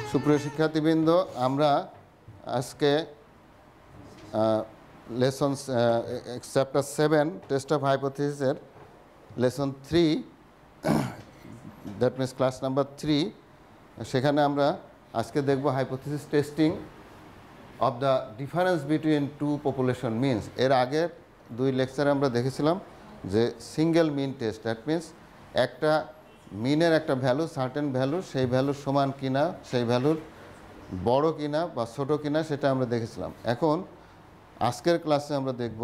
সুপ্রিয় শিক্ষার্থীবৃন্দ, আমরা আজকে লেসন চ্যাপ্টার 7 টেস্ট অফ হাইপোথিসিসের lesson 3, that means class number 3, সেখানে আমরা আজকে দেখব hypothesis testing of the difference between two population means. এর আগের দুই লেকচারে আমরা দেখেছিলাম যে single mean test, that means একটা মিনের একটা ভ্যালু, সার্টেন ভ্যালু, সেই ভ্যালুর সমান কিনা, সেই ভ্যালুর বড় কিনা বা ছোট কিনা, সেটা আমরা দেখেছিলাম। এখন আজকের ক্লাসে আমরা দেখব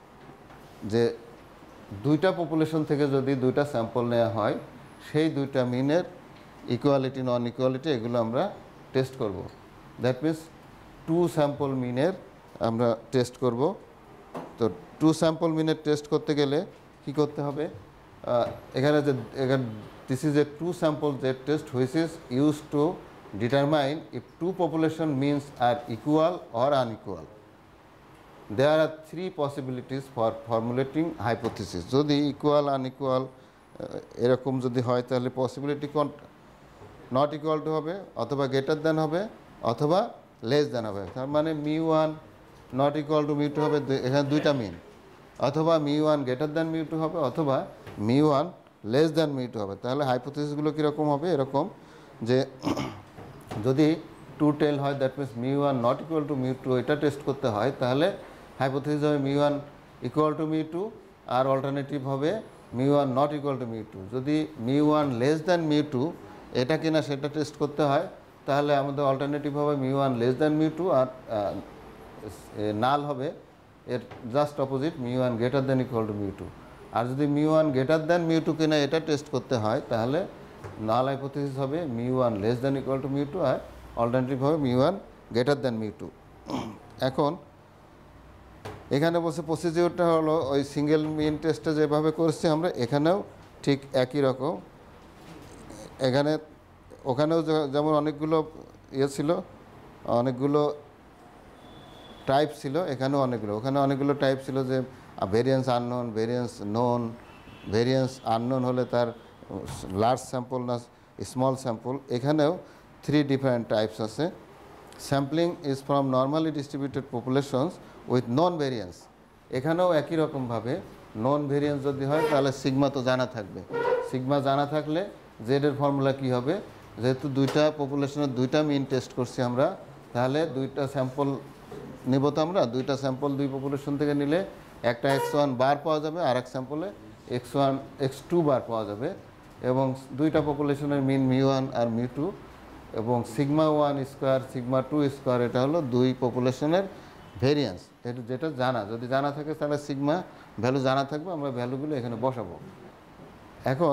যে দুইটা পপুলেশন থেকে যদি দুইটা স্যাম্পল নেওয়া হয়, সেই দুইটা মিনের ইকুয়ালিটি নন ইকুয়ালিটি এগুলো আমরা টেস্ট করব। দ্যাট মিনস টু স্যাম্পল মিনের আমরা টেস্ট করব। তো টু স্যাম্পল মিনের টেস্ট করতে গেলে কি করতে হবে? এখানে this is a two sample Z test which is used to determine if two population means are equal or unequal. There are three possibilities for formulating hypothesis. যদি equal unequal এরকম যদি হয় তাহলে পসিবিলিটি নট ইকুয়াল টু হবে, অথবা greater than হবে, অথবা less than হবে। তার মানে μ1 নট ইকুয়াল টু μ2 হবে, এখানে দুইটা মিন, অথবা μ1 গ্রেটার দ্যান μ2 হবে, অথবা μ1 লেস দ্যান μ2 হবে। তাহলে হাইপোথিসিসগুলো কীরকম হবে? এরকম যে যদি টু টেল হয়, that means μ1 not equal to μ2, এটা টেস্ট করতে হয়, তাহলে হাইপোথিসিস হবে μ1 ইকুয়াল টু μ2, আর অল্টারনেটিভ হবে μ1 নট ইকুয়াল টু μ2। যদি μ1 লেস দ্যান μ2 এটা কিনা সেটা টেস্ট করতে হয়, তাহলে আমাদের অল্টারনেটিভ হবে μ1 লেস দ্যান μ2, আর নাল হবে এর just opposite μ1 greater than equal to μ2। আর যদি μ1 গ্রেটার দ্যান μ2 কিনা এটা টেস্ট করতে হয়, তাহলে নাল হাইপোথিসিস হবে μ1 লেস দ্যান ইকুয়াল টু μ2, আর অল্টারনেটিভ হবে μ1 গ্রেটার দ্যান μ2। এখন এখানে বলছে প্রসিডিউরটা হলো ওই সিঙ্গেল মিন টেস্টে যেভাবে করছি আমরা, এখানেও ঠিক একই রকম। ওখানেও যেমন অনেকগুলো ছিল, অনেকগুলো টাইপ ছিল, এখানেও ওখানে অনেকগুলো টাইপ ছিল, যে variance unknown, variance known. Variance unknown হলে তার লার্জ স্যাম্পল না স্মল স্যাম্পল। এখানেও 3 ডিফারেন্ট টাইপস আছে। Sampling is from normally distributed populations with known variance. এখানেও একই রকমভাবে নন ভেরিয়েন্স যদি হয়, তাহলে সিগমা তো জানা থাকবে। সিগমা জানা থাকলে জেডের ফর্মুলা কী হবে? যেহেতু দুইটা পপুলেশনের দুইটা মিন টেস্ট করছি আমরা, তাহলে দুইটা স্যাম্পল নেব। তো আমরা দুইটা স্যাম্পল দুই পপুলেশন থেকে নিলে একটা x1 বার পাওয়া যাবে, আর এক স্যাম্পলে x2 বার পাওয়া যাবে, এবং দুইটা পপুলেশনের মিন μ1 আর μ2, এবং সিগমা 1 স্কোয়ার সিগমা 2 স্কোয়ার, এটা হলো দুই পপুলেশনের ভেরিয়েন্স। এটা যেটা যদি জানা থাকে, তাহলে সিগমা ভ্যালু জানা থাকবে, আমরা ভ্যালুগুলো এখানে বসাবো। এখন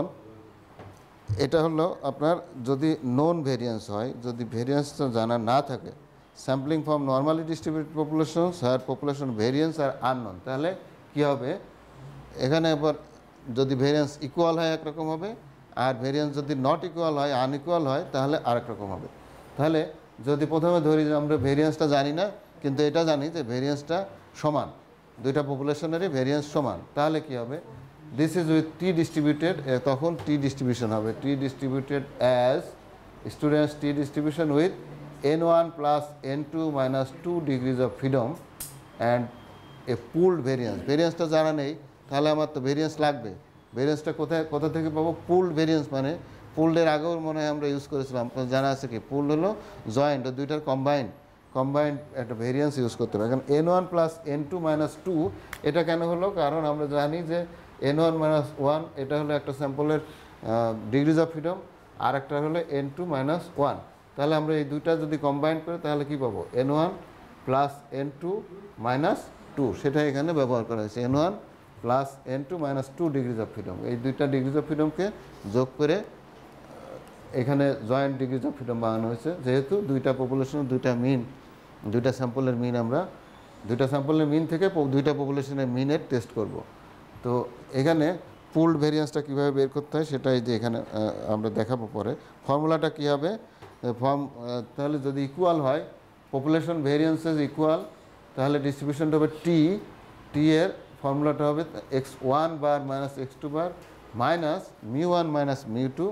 এটা হলো আপনার যদি নন ভেরিয়েন্স হয়, যদি ভেরিয়েন্সটা জানা না থাকে, sampling from normally distributed populations আর পপুলেশন ভেরিয়েন্স আর আননোন, তাহলে কী হবে? এখানে এবার যদি ভেরিয়েন্স ইকুয়াল হয় একরকম হবে, আর ভেরিয়েন্স যদি নট ইকুয়াল হয়, আনইকুয়াল হয়, তাহলে আরেক রকম হবে। তাহলে যদি প্রথমে ধরি যে আমরা ভেরিয়েন্সটা জানি না, কিন্তু এটা জানি যে ভেরিয়েন্সটা সমান, দুইটা পপুলেশনেরই ভেরিয়েন্স সমান, তাহলে কী হবে? This is with t distributed, তখন টি ডিস্ট্রিবিউশন হবে। T distributed as student's t distribution with n1 plus n2 minus 2 degrees of freedom and a pooled variance. ভেরিয়েন্সটা জানা নেই, তাহলে আমার তো ভেরিয়েন্স লাগবে। ভেরিয়েন্সটা কোথা থেকে পাবো? পুলড ভেরিয়েন্স, মানে পুলডের আগেও মনে হয় আমরা ইউজ করেছিলাম, জানা আছে কি? পুলড হলো জয়েন্ট, দুইটার কম্বাইন্ড একটা ভেরিয়েন্স ইউজ করতে হবে। এখন n1 plus n2 minus 2 এটা কেন হলো? কারণ আমরা জানি যে n1 minus 1 এটা হলো একটা স্যাম্পলের ডিগ্রিজ অফ ফ্রিডম, আর একটা হলো n2 minus 1। তাহলে আমরা এই দুইটা যদি কম্বাইন করি, তাহলে কি পাবো? n1 প্লাস n2 মাইনাস 2, সেটা এখানে ব্যবহার করা হয়েছে। n1 plus n2 minus 2 degrees of freedom, এই দুইটা ডিগ্রিজ অফ ফ্রিডমকে যোগ করে এখানে জয়েন্ট ডিগ্রিজ অফ ফ্রিডম বানানো হয়েছে। যেহেতু দুইটা পপুলেশনের দুইটা স্যাম্পলের মিন, আমরা দুইটা স্যাম্পলের মিন থেকে দুইটা পপুলেশনের মিনের টেস্ট করব। তো এখানে পুলড ভেরিয়েন্সটা কীভাবে বের করতে হয়, সেটাই যে এখানে আমরা দেখাবো পরে। ফর্মুলাটা কী হবে? তাহলে যদি ইকুয়াল হয়, পপুলেশন ভেরিয়েন্সেস ইকুয়াল, তাহলে ডিস্ট্রিবিউশনটা হবে টি এর ফর্মুলাটা হবে x1 bar minus x2 bar minus μ1 minus μ2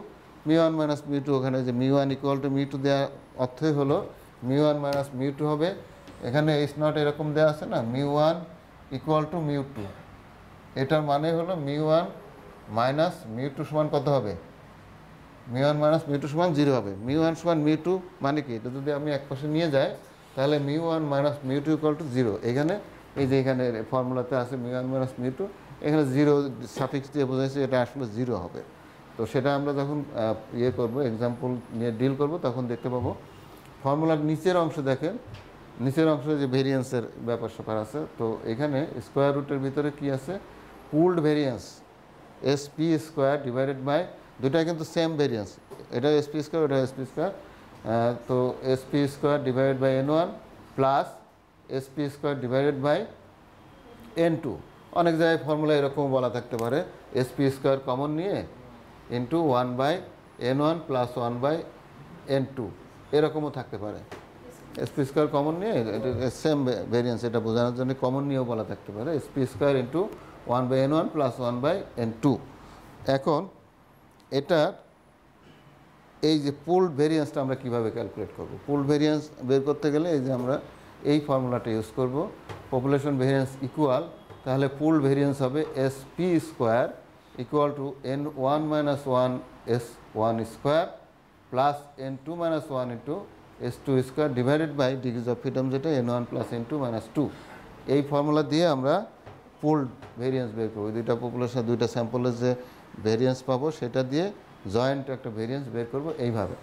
μ1 minus μ2, ওখানে যে μ1 ইকুয়াল টু μ2 দেওয়ার অর্থই হলো μ1 মাইনাস μ2 হবে, এখানে এইচ নট এরকম দেওয়া আছে না, μ1 ইকুয়াল টু μ2, এটার মানে হলো μ1 মাইনাস μ2 সমান কত হবে, μ1 মাইনাস μ2 সমান 0 হবে। μ1 সমান μ2 মানে কি, এটা যদি আমি এক পাশে নিয়ে যাই তাহলে μ1 মাইনাস μ2 ইকুয়াল টু 0, এখানে এই যে এখানে ফর্মুলাতে আছে μ1 মাইনাস μ2, এখানে 0 সাফিক্স দিয়ে বোঝাইছে, এটা আসলে 0 হবে। তো সেটা আমরা যখন ইয়ে করবো, এক্সাম্পল নিয়ে ডিল করব, তখন দেখতে পাবো। ফর্মুলার নিচের অংশ দেখেন, নিচের অংশে যে ভেরিয়েন্সের ব্যাপার স্যাপার আছে, তো এখানে স্কোয়ার রুটের ভিতরে কি আছে, pooled variance SP square divided by, দুটাই কিন্তু সেম ভেরিয়েন্স, এটা এসপি স্কোয়ার, এটা এসপি স্কোয়ার, তো SP square divided by n1 plus SP square divided by n2। অনেক জায়গায় ফর্মুলা এরকম বলা থাকতে পারে, এসপি স্কোয়ার কমন নিয়ে into 1 by n1 plus 1 by n2, এরকমও থাকতে পারে। এসপি স্কোয়ার কমন নিয়ে, এটা সেম ভেরিয়েন্স, এটা বোঝানোর জন্য কমন নিয়েও বলা থাকতে পারে, SP square into 1 by n1 plus 1 by n2। এখন এটার এই যে পুলড ভেরিয়েন্সটা আমরা কীভাবে ক্যালকুলেট করব, পুলড ভেরিয়েন্স বের করতে গেলে এই যে আমরা এই ফর্মুলাটা ইউজ করব, পপুলেশন ভেরিয়েন্স ইকুয়াল, তাহলে পুলড ভেরিয়েন্স হবে SP square equal to n1 minus 1 s1 square plus n2 minus 1 into s2 square divided by degrees of freedom, যেটা n1 প্লাস n2 মাইনাস 2। এই ফর্মুলা দিয়ে আমরা পুলড ভেরিয়েন্স বের করবো, দুইটা population, দুইটা স্যাম্পলের যে ভেরিয়েন্স পাবো সেটা দিয়ে জয়েন্ট একটা ভেরিয়েন্স বের করব এইভাবে।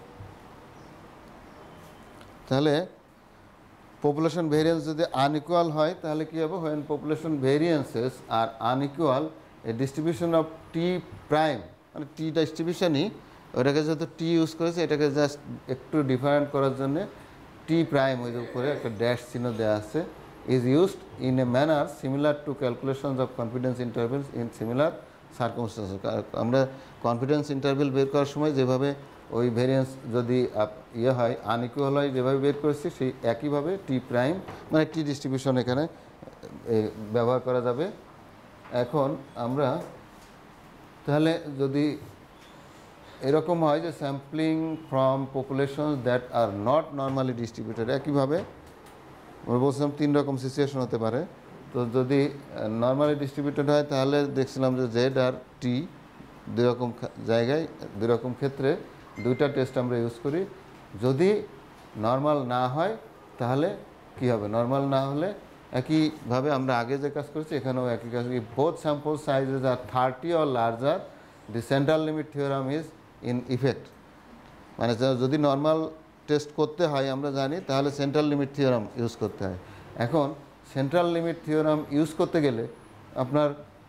তাহলে পপুলেশন ভেরিয়েন্স যদি আনইকুয়াল হয় তাহলে কী হবে, when population variances are unequal, a distribution of t prime, মানে টি ডিস্ট্রিবিউশনই, ওটাকে যেহেতু টি ইউজ করেছে, এটাকে জাস্ট একটু ডিফারেন্ট করার জন্যে টি প্রাইম ওই উপরে একটা ড্যাশ চিহ্ন দেওয়া আছে, is used in a manner similar to calculations of confidence intervals in similar circumstances. আমরা কনফিডেন্স ইন্টারভেল বের করার সময় যেভাবে ওই ভেরিয়েন্স যদি ইয়ে হয়, আনইকুয়াল হয়, যেভাবে বের করেছি সেই একইভাবে টি প্রাইম মানে টি ডিস্ট্রিবিউশন এখানে ব্যবহার করা যাবে। এখন আমরা তাহলে যদি এরকম হয় যে sampling from populations that are not normally distributed, একইভাবে আমরা বলছিলাম 3 রকম সিচুয়েশন হতে পারে। তো যদি নর্মালি ডিস্ট্রিবিউটেড হয় তাহলে দেখছিলাম যে জেড আর টি দুই রকম জায়গায়, দুই রকম ক্ষেত্রে দুইটা টেস্ট আমরা ইউজ করি। যদি নর্মাল না হয় তাহলে কি হবে, নর্মাল না হলে একইভাবে আমরা আগে যে কাজ করেছি এখানেও একই কাজ, both sample sizes are 30 or larger, the central limit theorem is in effect. মানে যদি নর্মাল টেস্ট করতে হয় আমরা জানি, তাহলে সেন্ট্রাল লিমিট থিওরাম ইউজ করতে হয়। এখন সেন্ট্রাল লিমিট থিওরাম ইউজ করতে গেলে আপনার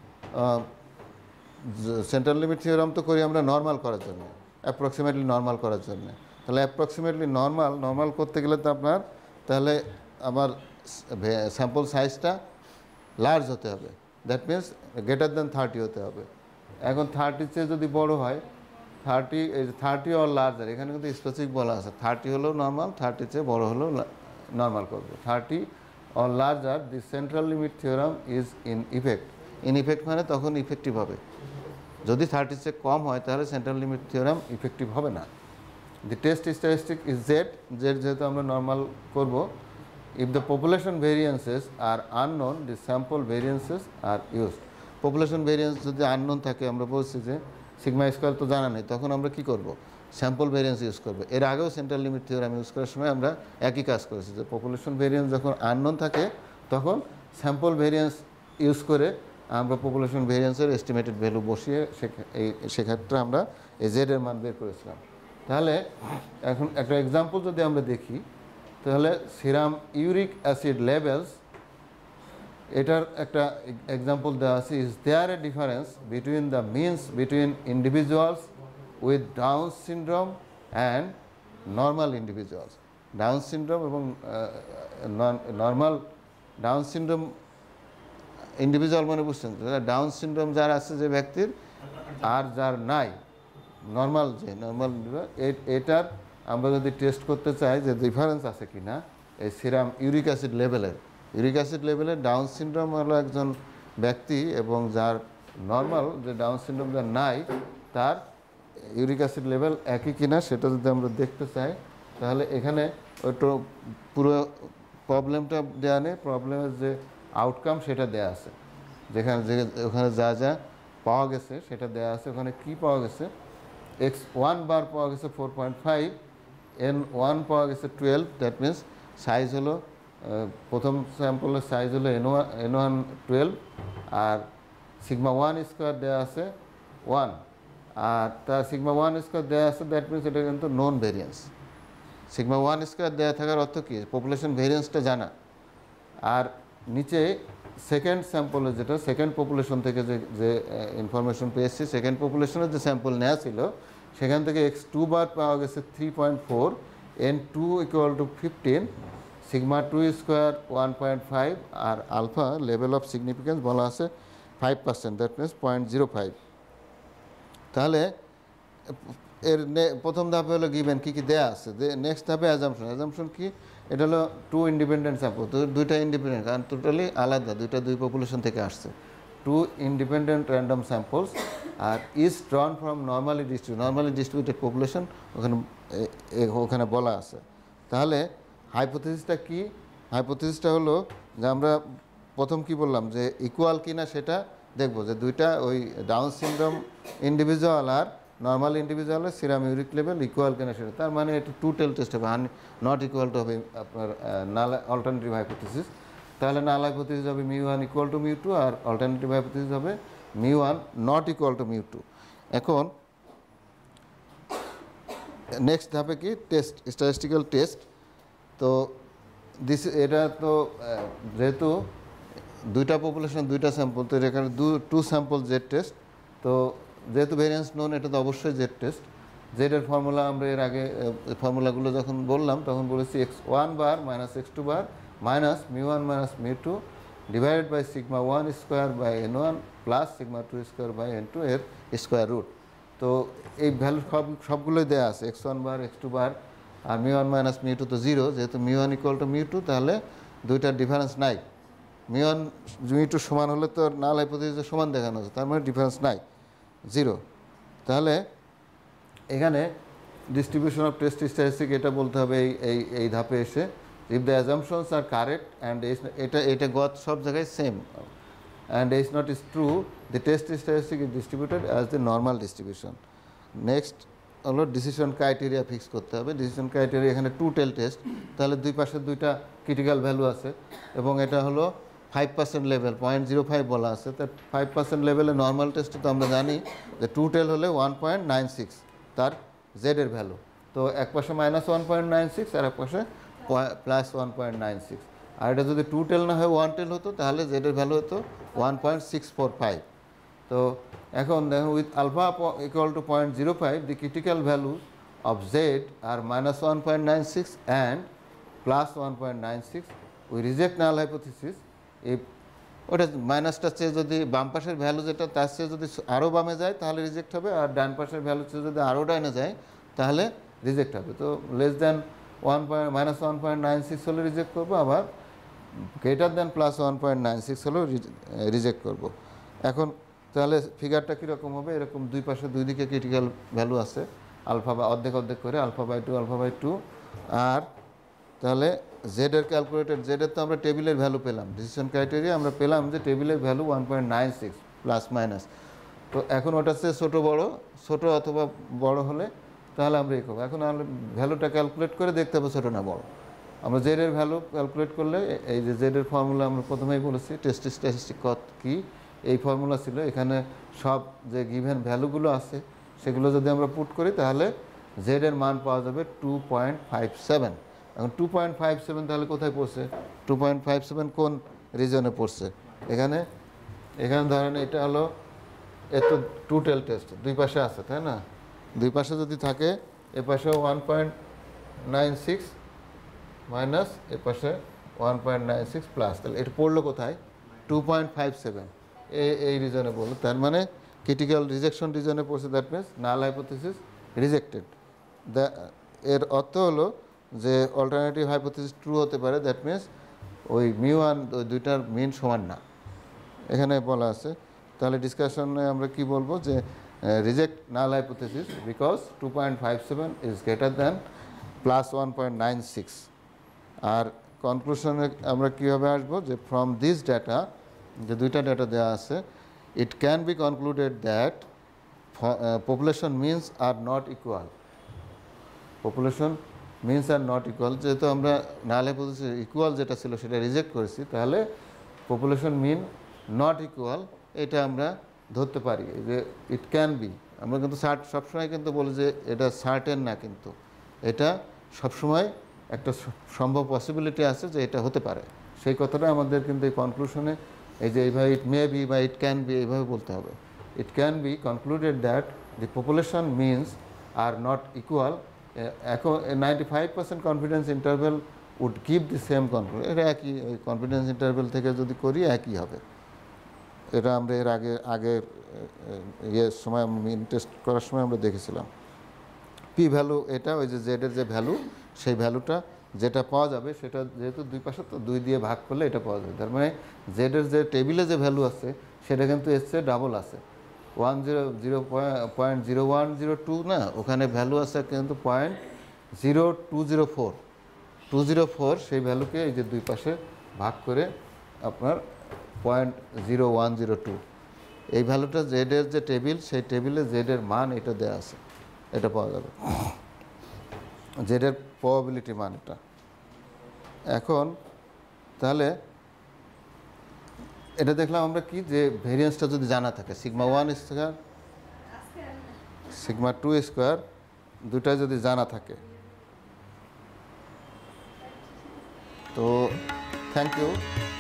সেন্ট্রাল লিমিট থিওরাম তো করি আমরা নর্মাল করার জন্য, অ্যাপ্রক্সিমেটলি নর্মাল করার জন্য। তাহলে অ্যাপ্রক্সিমেটলি নর্মাল করতে গেলে তো আপনার তাহলে আমার স্যাম্পল সাইজটা লার্জ হতে হবে, দ্যাট মিনস গ্রেটার দ্যান 30 হতে হবে। এখন 30 চেয়ে যদি বড় হয়, 30 অর লার্জার, এখানে কিন্তু স্পেসিফিক বলা আছে 30 হলেও নর্মাল, 30 চেয়ে বড় হলেও নর্মাল করবো। 30 or larger, the central limit theorem is in effect. In effect মানে তখন ইফেক্টিভ হবে। যদি 30 চেয়ে কম হয় তাহলে সেন্ট্রাল লিমিট থিওরাম ইফেক্টিভ হবে না। The test statistic is Z, যেহেতু আমরা নর্মাল করব। If the population variances are unknown, the sample variances are used. Population variance যদি আননোন থাকে, আমরা বলছি যে সিগমা স্কোয়ার তো জানা নেই, তখন আমরা কি করব, স্যাম্পল ভেরিয়েন্স ইউজ করবো। এর আগেও সেন্ট্রাল লিমিট থিওরাম ইউজ করার সময় আমরা একই কাজ করেছি, যে পপুলেশন ভেরিয়েন্স যখন আননোন থাকে তখন স্যাম্পল ভেরিয়েন্স ইউজ করে আমরা পপুলেশন ভেরিয়েন্সের এস্টিমেটেড ভ্যালু বসিয়ে সেক্ষেত্রে আমরা এই জেডের মান বের করেছিলাম। তাহলে এখন একটা এক্সাম্পল যদি আমরা দেখি, তাহলে সিরাম ইউরিক অ্যাসিড লেভেলস, এটার একটা এক্সাম্পল দেওয়া আছে। Is there a difference between the means between individuals with Down syndrome and normal individuals. Down syndrome এবং নর্মাল, ডাউন সিনড্রোম ইন্ডিভিজুয়াল মানে বুঝছেন, ডাউন সিনড্রোম যার আছে যে ব্যক্তির আর যার নাই, নর্মাল এটার আমরা যদি টেস্ট করতে চাই যে ডিফারেন্স আছে কি না এই সিরাম ইউরিক অ্যাসিড লেভেলের, ডাউন সিনড্রোম হলো একজন ব্যক্তি এবং যার নর্মাল যে ডাউন সিনড্রোম যার নাই, তার ইউরিক অ্যাসিড লেভেল একই কিনা সেটা যদি আমরা দেখতে চাই, তাহলে এখানে ওইটা পুরো প্রবলেমটা দেওয়া নেই, প্রবলেমের যে আউটকাম সেটা দেয়া আছে, যেখানে ওখানে যা যা পাওয়া গেছে সেটা দেওয়া আছে। ওখানে কি পাওয়া গেছে, x1 বার পাওয়া গেছে 4.5, n1 পাওয়া গেছে 12, দ্যাট মিনস সাইজ হলো প্রথম স্যাম্পলের সাইজ হলো n1 12, আর সিগমা 1 স্কোয়ার দেওয়া আছে 1, আর তার সিগমা 1 স্কোয়ার দেওয়া আছে, দ্যাট মিনস এটা কিন্তু নন ভেরিয়েন্স। সিগমা 1 স্কোয়ার দেওয়া থাকার অর্থ কী, পপুলেশন ভেরিয়েন্সটা জানা। আর নিচে সেকেন্ড স্যাম্পলে, যেটা সেকেন্ড পপুলেশন থেকে যে ইনফরমেশন পেয়েছি, সেকেন্ড পপুলেশনের যে স্যাম্পল নেওয়া ছিল সেখান থেকে x2 বার পাওয়া গেছে 3.4, n2 equal to 15, sigma 2 square 1.5, আর আলফা লেভেল অফ সিগনিফিকেন্স বলা আছে 5%, দ্যাট মিনস 0.05। তাহলে এর প্রথম ধাপে হলো গিভেন কী কী দেওয়া আছে, নেক্সট ধাপে অ্যাজাম্পশন কি, এটা হলো 2 ইন্ডিপেন্ডেন্ট স্যাম্পল, তো দুইটা ইন্ডিপেন্ডেন্ট, কারণ টোটালি আলাদা, দুই পপুলেশন থেকে আসছে, 2 ইন্ডিপেন্ডেন্ট র্যান্ডম স্যাম্পলস, আর is drawn from normally distributed population, ওখানে বলা আছে। তাহলে হাইপোথিসিসটা কি, হাইপোথিসিসটা হলো যে আমরা প্রথম কি বললাম, যে ইকুয়াল কিনা সেটা দেখব, যে দুইটা ওই ডাউন সিনড্রোম ইন্ডিভিজুয়াল আর নর্মাল ইন্ডিভিজুয়ালের সিরাম ইউরিক লেভেল ইকুয়াল কিনা সেটা, তার মানে এটা 2 টেল টেস্ট হবে, নট ইকুয়াল টু হবে আপনার নাল অল্টারনেটিভ হাইপোথিসিস। তাহলে নাল হাইপোথিসিস হবে μ1 ইকুয়াল টু μ2, আর অল্টারনেটিভ হাইপোথিসিস হবে μ1 নট ইকুয়াল টু μ2। এখন নেক্সট ধাপে কি, টেস্ট, স্ট্যাটিস্টিক্যাল টেস্ট। তো এটা তো যেহেতু দুইটা পপুলেশন দুইটা স্যাম্পল, তো এখানে 2 স্যাম্পল জেড টেস্ট, তো যেহেতু ভেরিয়েন্স নোন এটা তো অবশ্যই জেড টেস্ট। জেডের ফর্মুলা আমরা এর আগে ফর্মুলাগুলো যখন বললাম তখন বলেছি x1 bar minus x2 bar minus μ1 minus μ2 divided by sigma 1 square by n1 plus sigma 2 square by n2 এর স্কোয়ার রুট। তো এই ভ্যালু সবগুলোই দেওয়া আছে, x1 বার x2 বার, আর μ1 মাইনাস μ2 তো 0, যেহেতু μ1 ইকুয়াল টু μ2, তাহলে দুইটার ডিফারেন্স নাই। μ1 μ2 সমান হলে তো নাল হাইপোথিসিসে সমান দেখানো আছে, তার মানে ডিফারেন্স নাই, 0। তাহলে এখানে ডিস্ট্রিবিউশন অফ টেস্ট স্ট্যাটিস্টিক এটা বলতে হবে এই ধাপে এসে, if the assumptions are correct and এটা গত সব জায়গায় same, and H not is true, the test statistic is distributed as the normal distribution. Next হলো ডিসিশন ক্রাইটেরিয়া ফিক্স করতে হবে। ডিসিশন ক্রাইটেরিয়া এখানে 2 টেল টেস্ট, তাহলে দুই পাশে দুইটা ক্রিটিক্যাল ভ্যালু আছে, এবং এটা হলো 5% লেভেল, 0.05 বলা আছে। তো 5% লেভেলে নর্মাল টেস্টে তো আমরা জানি যে 2 টেল হলে 1.96 তার জেডের ভ্যালু, তো এক পাশে -1.96 আর এক পাশে +1.96, আর এটা যদি 2 টেল না হয় 1 টেল হতো, তাহলে জেডের ভ্যালু হতো 1.645। তো এখন দেখুন, with alpha equal to 0.05 the critical value of Z are -1.96 and +1.96, we reject null hypothesis. এই ওটা মাইনাসটার চেয়ে যদি বাম পাশের ভ্যালু যেটা তার চেয়ে যদি আরও বামে যায় তাহলে রিজেক্ট হবে, আর ডান পাশের ভ্যালু চেয়ে যদি আরও ডাইনে যায় তাহলে রিজেক্ট হবে। তো লেস দ্যান -1.96 হলে রিজেক্ট করবো, আবার গ্রেটার দ্যান +1.96 হলেও রিজেক্ট করব। এখন তাহলে ফিগারটা কীরকম হবে, এরকম দুই পাশে দুই দিকে ক্রিটিক্যাল ভ্যালু আছে, আলফা বা অর্ধেক করে α/2 আর তাহলে জেডের ক্যালকুলেটেড, জেডের তো আমরা টেবিলের ভ্যালু পেলাম, ডিসিশন ক্রাইটেরিয়া আমরা পেলাম যে টেবিলের ভ্যালু 1.96 প্লাস মাইনাস। তো এখন ওটা চেয়ে ছোটো অথবা বড় হলে তাহলে আমরা এই করবো। এখন আমরা ভ্যালুটা ক্যালকুলেট করে দেখতে হবে ছোটো না বড়। আমরা জেডের ভ্যালু ক্যালকুলেট করলে এই যে জেডের ফর্মুলা আমরা প্রথমেই বলেছি, টেস্ট স্ট্যাটিস্টিক কী, এই ফর্মুলা ছিল। এখানে সব যে গিভেন ভ্যালুগুলো আছে সেগুলো যদি আমরা পুট করি তাহলে জেডের মান পাওয়া যাবে 2.57। এখন 2.57 তাহলে কোথায় পড়ছে, 2.57 কোন রিজনে পড়ছে, এখানে ধরেন এটা হলো এত 2 টেল টেস্ট দুই পাশে আছে, তাই না, দুই পাশে যদি থাকে এ পাশে 1.96 মাইনাস এ পাশে 1.96 প্লাস, তাহলে এটা পড়লো কোথায় 2.57, এই রিজনে বললো। তার মানে ক্রিটিক্যাল রিজেকশন রিজনে পড়ছে, that means null hypothesis rejected. এর অর্থ হলো যে অল্টারনেটিভ হাইপোথিসিস ট্রু হতে পারে, দ্যাট মিনস ওই μ1 ওই দুইটার মিন সমান না, এখানে বলা আছে। তাহলে ডিসকাশনে আমরা কি বলবো, যে reject null hypothesis because 2.57 is greater than plus 1.96 আর কনক্লুশনে আমরা কীভাবে আসবো যে ফ্রম দিস ডাটা যে দুইটা ডাটা দেওয়া আছে it can be concluded that population means are not equal population means are not equal যেহেতু আমরা নাল হাইপোথিসিস ইকুয়াল যেটা ছিল সেটা রিজেক্ট করেছি তাহলে পপুলেশন মিন নট ইকুয়াল এটা আমরা ধরতে পারি যে ইট ক্যান বি আমরা কিন্তু সবসময় কিন্তু বলি যে এটা সার্টেন না কিন্তু এটা সবসময় একটা সম্ভব পসিবিলিটি আছে যে এটা হতে পারে সেই কথাটা আমাদের কিন্তু এই কনক্লুশনে এই যে এইভাবে ইট মে বি বা ইট ক্যান বি এইভাবে বলতে হবে it can be concluded that the population means are not equal এখন 95% confidence interval would give the same conclusion এটা একই ওই কনফিডেন্স ইন্টারভ্যাল থেকে যদি করি একই হবে এটা আমরা এর আগের সময় মিন টেস্ট করার সময় আমরা দেখেছিলাম পি ভ্যালু এটা ওই যে জেডের যে ভ্যালু সেই ভ্যালুটা যেটা পাওয়া যাবে সেটা যেহেতু দুই পাশে তো 2 দিয়ে ভাগ করলে এটা পাওয়া যাবে তার মানে জেডের যে টেবিলে যে ভ্যালু আছে সেটা কিন্তু এর চেয়ে ডাবল আছে 0.0102 না ওখানে ভ্যালু আছে কিন্তু 0.0204 সেই ভ্যালুকে এই যে দুই পাশে ভাগ করে আপনার 0.0102 এই ভ্যালুটা জেডের যে টেবিল সেই টেবিলে জেডের মান এটা দেওয়া আছে এটা পাওয়া যাবে জেডের প্রবাবিলিটি মান এটা এখন তাহলে এটা দেখলাম আমরা কি যে ভেরিয়েন্সটা যদি জানা থাকে সিগমা 1 স্কোয়ার সিগমা 2 স্কোয়ার দুটাই যদি জানা থাকে তো থ্যাংক ইউ